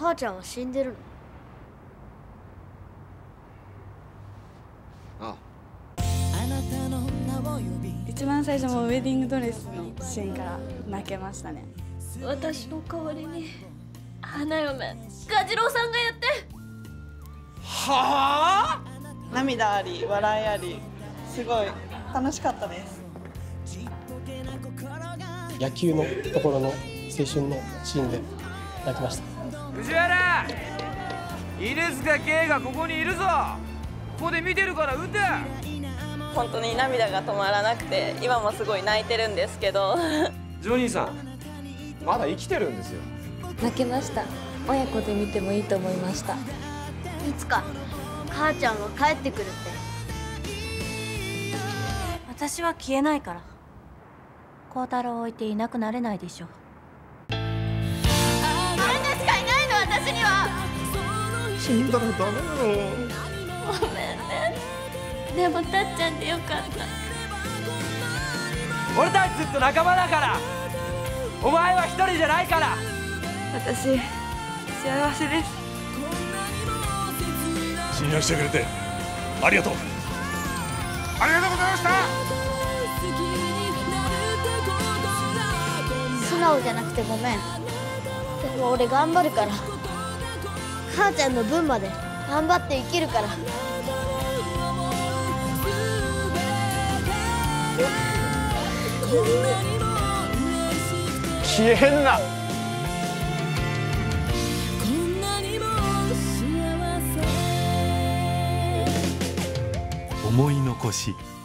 母ちゃんは死んでるの？ ああ。 一番最初もウェディングドレスのシーンから泣けましたね。 私の代わりに花嫁ガジロウさんがやって。 はあ。 涙あり笑いありすごい楽しかったです。 野球のところの青春のシーンで泣きました。 藤原、犬塚圭がここにいるぞ。ここで見てるから撃て。 本当に涙が止まらなくて今もすごい泣いてるんですけどジョニーさんまだ生きてるんですよ。 泣けました。親子で見てもいいと思いました。 いつか母ちゃんは帰ってくるって。 私は消えないから。孝太郎を置いていなくなれないでしょ。あんたしかいないの、私には。 死んだらダメだろ。 ごめんね。でもたっちゃんでよかった。 俺たちずっと仲間だから。お前は一人じゃないから。 私幸せです。 信用してくれてありがとう。ありがとうございました。 素直じゃなくてごめん。でも俺頑張るから。母ちゃんの分まで頑張って生きるから。 消えんな。 思い残し